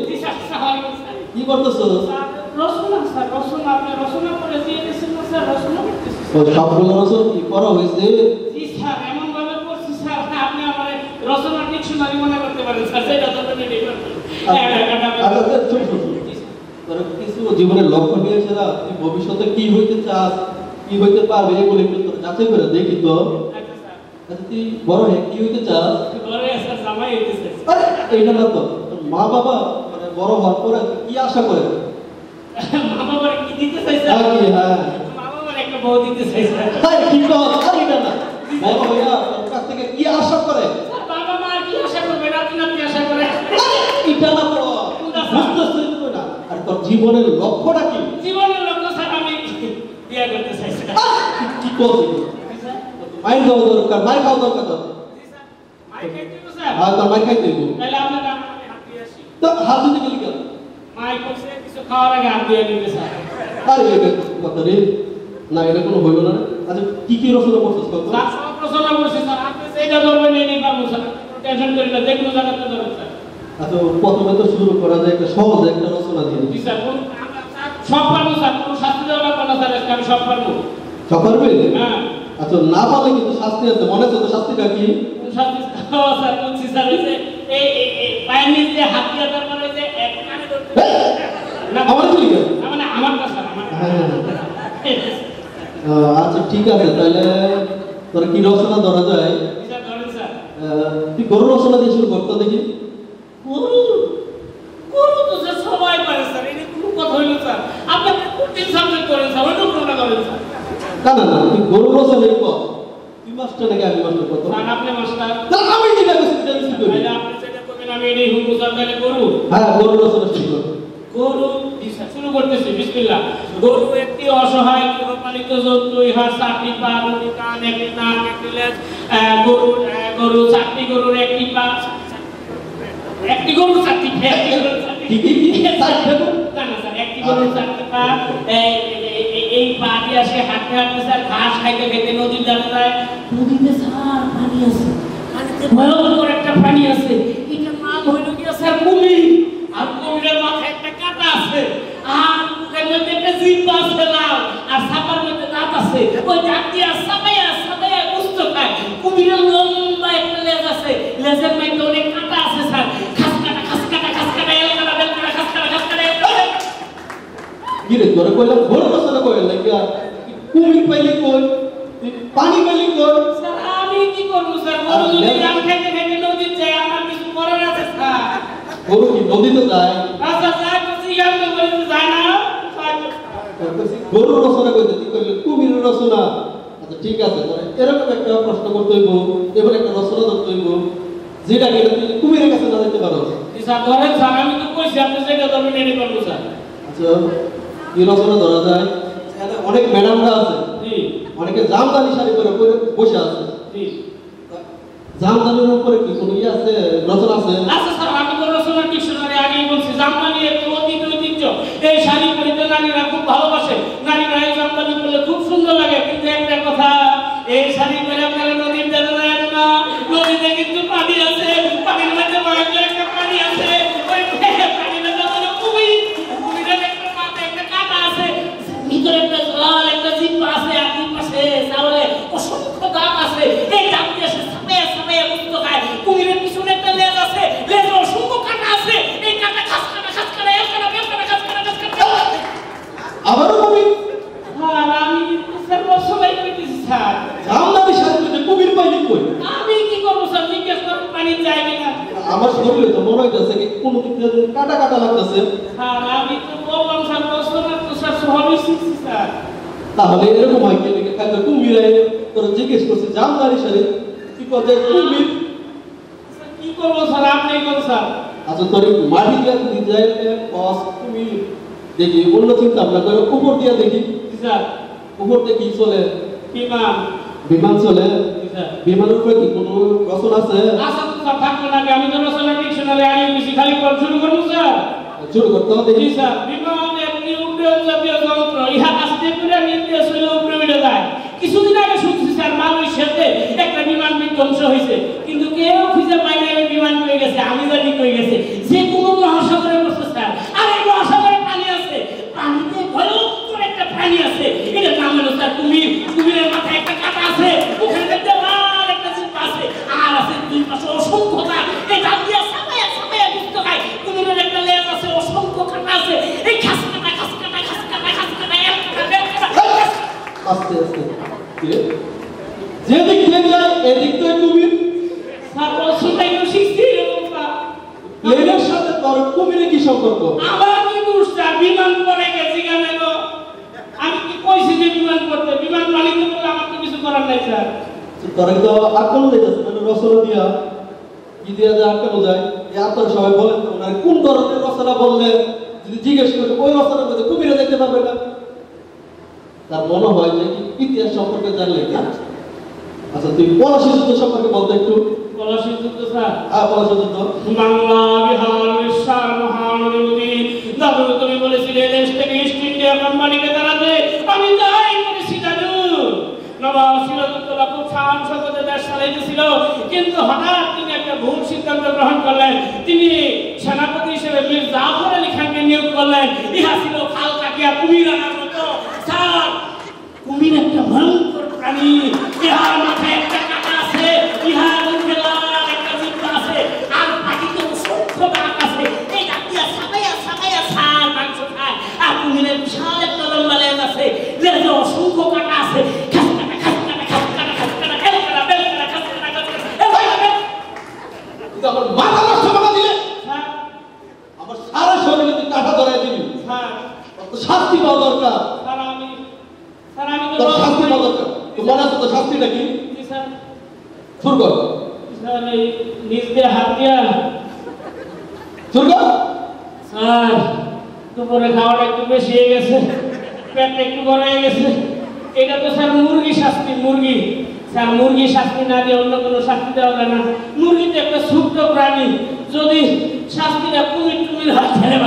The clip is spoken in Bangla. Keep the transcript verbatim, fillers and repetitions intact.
জি স্যার সালাম স্যার কি করতেছো রসুন স্যার রসুন আপনি রসুন করে দিয়ে দিয়েছেন না স্যার রসুন ও সবগুলো রসুন কি করা হয়েছে জি স্যার এমন ভাবে করছি স্যার আপনি আমার রসুন ডিকশনারি মনে করতে পারেন স্যার সেটা তো আপনি নেই করতে আচ্ছা চুপ চুপ তোর কিছু জীবনের লক্ষ্য নিয়ে সেরা তুই ভবিষ্যতে কি হইতে চাস কি হইতে পারবে এগুলো একটু তোর যাচাই করে দেখি তো আচ্ছা স্যার আচ্ছা তুই বড় হয়ে কি হইতে চাস বড় স্যার জামাই হইতে চাই আরে এইটা না তো তোর মা বাবা মানে বড় হওয়ার পরে কি আশা করে মা বাবার কি দিতে চাই স্যার হ্যাঁ কি হ্যাঁ মা বাবার একটা বউ দিতে চাই স্যার আরে কি কথা আরে এটা না বড় হইয়া তোর কাছ থেকে কি আশা করে স্যার বাবা মা কি আশা করবে আপনি আপনি আশা করে এটা না তো বুঝতেছিস না আর তোর জীবনের লক্ষ্যটা কি জীবনের লক্ষ্য স্যার আমি বিয়ে করতে চাই স্যার কি করছিস মাইন্ড দেওয়া দরকার মাইন্ড খাওয়া দরকার তো মাই খাইতে তো স্যার হ্যাঁ তোর মাইন্ড খাইতে দিব তাহলে আপনার আমি হাত দিয়ে আসি তো হাত দিতে গেলি কেন মাই কইছে কিছু খাওয়ার আগে হাত দিয়ে নিবে স্যার আরে এটা কথা রে না এটা কোনো হইল না আচ্ছা কি কি রচনা করছিস কত স্যার সব প্রশ্ন করছি স্যার আপনি সেইটা ধরবেন এই নেই পারবো স্যার টেনশন করি না দেখুন জায়গাতে ধরবেন স্যার আচ্ছা প্রথমে তো শুরু করা যায় একটা সহজ একটা রচনা দিয়ে জি স্যার কোন সব পারবো স্যার কোনো শাস্তি দেওয়া লাগবে না স্যার আজকে আমি সব পারবো সব পারবে হ্যাঁ আচ্ছা না পারলে কিন্তু শাস্তি আছে মনে আছে তো শাস্তিটা কি কোন শাস্তি ও স্যার বলছি স্যার হইছে এই এই পায়ের নিচে হাত দিয়ে তারপরে যে এক কানে ধরতে না আমার কি লিখে মানে আমারটা স্যার আমার হ্যাঁ আচ্ছা ঠিক আছে তাহলে তোর কি রচনা ধরা যায় জি স্যার ধরেন স্যার তুই গরু রচনা দিয়ে শুরু করতে দেখি গরু গরু তো স্যার সবাই পারে স্যার এটা কোনো কথা হইলো স্যার আপনি একটা কঠিন সাবজেক্ট করেন স্যার ওইটা প্রশ্ন করেন স্যার না না না তুই গরু রচনা কর তুই মাস্টার নাকি আমি মাস্টার কত স্যার আপনি মাস্টার তাহলে আমি যেটা করছি সেটা কি করবি তাহলে আপনি যেটা করবেন আমি এটাই হুকুম স্যার তাহলে গরু হ্যাঁ গরু রচনা শুরু কর গরু জি স্যার শুরু করতেছি বিসমিল্লাহ গরু একটি অসহায় গৃহপালিত জন্তু ইহার চারটি পা দুটি কান একটি নাক একটি লেজ গরু গরু চারটি গরুর একটি পা একটি গরু চারটি একটি গরু চারটি কি কি কি চারটি না না স্যার একটি গরু চারটি পা এই পা দিয়ে সে হাঁটতে হাঁটতে স্যার ঘাস খাইতে খাইতে নদীর ধারে যায় নদীতে স্যার পানি আছে পানিতে ভয়ঙ্কর একটা প্রাণী আছে এটার নাম হইল কি স্যার কুমির আর কুমিরের মাথায় একটা কাঁটা আছে আর মুখের মধ্যে একটা জিভ আছে লাল আর সাপার মধ্যে দাঁত আছে ওই দাঁত দিয়ে সাপাইয়া সাপাইয়া গুস্ত খায় কুমিরের লম্বা একটা লেজ আছে লেজের মধ্যে অনেক কাঁটা আছে স্যার খাস কাটা খাস কাটা খাস কাটা এল কাটা বেল কাটা খাস কাটা খাস কাটা কি রে তোরা কইলা গরু রচনা কইলা নাকি কুমির পাইলি কই পানি পাইলি কই স্যার আমি কি করব স্যার গরু যদি রাম খাইতে খাইতে নদীতে যায় আমার কিছু করার আছে স্যার গরু কি নদীতে যায় আচ্ছা স্যার কিছু ইয়ার তো বলতে যায় না গরু রচনা কইতে তুই কইলি কুমির রচনা আচ্ছা ঠিক আছে তোরা এরকম একটা প্রশ্ন করতে হইব এবার একটা রচনা ধরতে হইব যেটা কিনা তুই কুমিরের কাছে না যেতে পারো স্যার ধরেন স্যার আমি তো কইছি আপনি যেটা ধরবেন এটাই করবো স্যার আচ্ছা কি রচনা ধরা যায় এখানে অনেক ম্যাডামরা আছে জি অনেকে জামদানি শাড়ি পরে পরে বসে আছে জি জামদানির উপরে কি কোনো ইয়ে আছে রচনা আছে আচ্ছা স্যার আমি তো রচনা ডিকশনারি আগেই বলছি জামদানি একটু অতীত ঐতিহ্য এই শাড়ি পরিতে নারীরা খুব ভালোবাসে নারীরা এই জামদানি পরলে খুব সুন্দর লাগে কিন্তু একটা কথা এই শাড়ি পরে আপনারা নদীর ধারে যায় না নদীতে কিন্তু পানি আছে পানির মধ্যে ভয়ঙ্কর একটা পানি আছে ওই পানির মধ্যে মানে কুমির কুমিরের একটা মাথায় একটা কাঁটা আছে ভিতরে একটা লাল একটা জিভ আছে আর জিভ আছে তাহলে অসংখ্য দাঁত আছে এই দাঁত দিয়ে সে সাপে সাপে মুক্ত খায় কুমিরের পিছনে একটা লেজ আছে লেজে অসংখ্য কাঁটা আছে এই কাঁটা খাস কাটা খাস কাটা এক কাটা বেল কাটা খাস কাটা খাস কাটা আবারও কুমির আর আমি স্যার সবাই কইতেছি স্যার জামদানি শাড়ি পরে কুমির পাইলি কই আমি কি করবো স্যার জিজ্ঞেস করুন পানি যায় কিনা আমার শরীরে তো মনে হইতেছে কি কোন দিক থেকে কাটা কাটা লাগতেছে স্যার আমি তো বললাম স্যার রচনা তো স্যার সবই শিখছি স্যার তাহলে এরকম হয় কি নাকি খালি কুমির আই তোর জিজ্ঞেস করছে জামদানি শাড়ি কি কথা কুমির স্যার কি করবো স্যার আপনি কোন স্যার আচ্ছা তোর মাটি দিয়া যদি যায় কস কুমির দেখি অন্য চিন্তা আমরা করে উপর দিয়া দেখি স্যার উপর দিয়ে কি চলে বিমান বিমান চলে স্যার বিমানের উপরে কি কোনো রচনা আছে আচ্ছা তো স্যার থাকবে না আমি তো রচনা ডিকশনারি আগে বেশি খালি পড় শুরু করবো স্যার শুরু করতে হবে জি দেখি স্যার বিমান একটি উড্ডয়ন জাতীয় যন্ত্র ইহা আস্তে করে নির্দেশ হইলে উপরে উঠে যায় কিছুদিন আগে শুনছি স্যার মালয়েশিয়াতে একটা বিমান বিধ্বংস হয়েছে কিন্তু কেউ খুঁজে পায় না ওই বিমান কই গেছে আমি জানি কই গেছে যে কোনো মহাসাগরে বসে প্রাণী আছে, এটার নাম হলো স্যার কুমির। কুমিরের মাথায় একটা কাঁটা আছে, ওখানে একটা লাল একটা জিহ্বা আছে, আর আছে দুই পাশে অসংখ্য দাঁত। এই দাঁত দিয়ে সাবায়া সাবায়া গুপ্ত খায়। কুমিরের একটা লেজ আছে, অসংখ্য কাঁটা আছে, এই খাস কাটা খাস কাটা খাস কাটা খাস কাটা এক কাটা দেড় কাটা। আস্তে আস্তে যেদিক থেকে যায় এদিক থেকে কুমির। স্যার অসুবিধাই তো শিখছি প্লেনের সাথে তোর কুমিরে কি সম্পর্ক? আমার কি বুঝটা বিমান পড়ে গেছি কেন গো? আমি কি কইছি যে বিমান পড়তে? বিমান মালিক তো বলে আমার তো কিছু করার নাই স্যার। তোরা তো আটকানো যাইতেছে, মানে রসনা দিয়া কি দিয়া যায় আটকানো যায়। এই আপনারা সবাই বলেন তো ওনার কোন ধরনের রচনা বললে যদি জিজ্ঞেস করে ওই রচনার মধ্যে কুমিরে দেখতে পাবে না। তার মনে হয় যে ইতিহাস সম্পর্কে জানলে না। আচ্ছা তুই পলাশী যুদ্ধ সম্পর্কে বলতো একটু। পলাশী যুদ্ধ স্যার? হ্যাঁ পলাশী যুদ্ধ। বাংলা বিহার উড়িষ্যার মহানদী দাদু তুমি বলেছিলে দেশ থেকে ইস্ট ইন্ডিয়া কোম্পানিকে দাঁড়াতে, আমি তাই করেছি দাদু। নবাব সিরাজউদ্দৌলা খুব শান শৌকতে দেশ চালাইতেছিল, কিন্তু হঠাৎ তিনি একটা ভুল সিদ্ধান্ত গ্রহণ করলেন। তিনি সেনাপতি হিসেবে মীর জাফর আলী খানকে নিয়োগ করলেন। ইহা ছিল খাল কাটিয়া কুমির আনার মতো। স্যার কুমির একটা ভয়ঙ্কর প্রাণী, ইহার মাথায় একটা কাঁটা আছে, ইহার মুখে লাল একটা জিহ্বা আছে, আর পাটিতে অসংখ্য দাঁত আছে। এই দাঁত দিয়া সাবাইয়া সাবাইয়া সার মাংস খায়। আর কুমিরের বিশাল একটা লম্বা লেজ আছে, লেজে অসংখ্য কাঁটা আছে। খাস কাটা খাস কাটা খাস কাটা খাস কাটা এল কাটা বেল কাটা খাস কাটা খাস কাটা এল কাটা বেল। কিন্তু আমার মাথা নষ্ট করে দিলে, স্যার আমার সারা শরীরে তুই কাঁটা ধরাই দিবি। স্যার তো শাস্তি পাওয়া দরকার। স্যার আমি স্যার আমি তো তোর শাস্তি পাওয়া দরকার। তো মনে আছে তো শাস্তিটা কি? জি স্যার। শুরু কর। স্যার এই নিজ দিয়ে হাত দিয়া। শুরু কর। স্যার দুপুরে খাওয়াটা একটু বেশি হয়ে গেছে, পেটটা একটু বড় হয়ে গেছে। এটা তো স্যার মুরগি শাস্তি, মুরগি। স্যার মুরগি শাস্তি না দিয়ে অন্য কোনো শাস্তি দেওয়া যায় না। মুরগি তো একটা ছোট্ট প্রাণী, যদি শাস্তিটা কুমির টুমির হয় তাহলে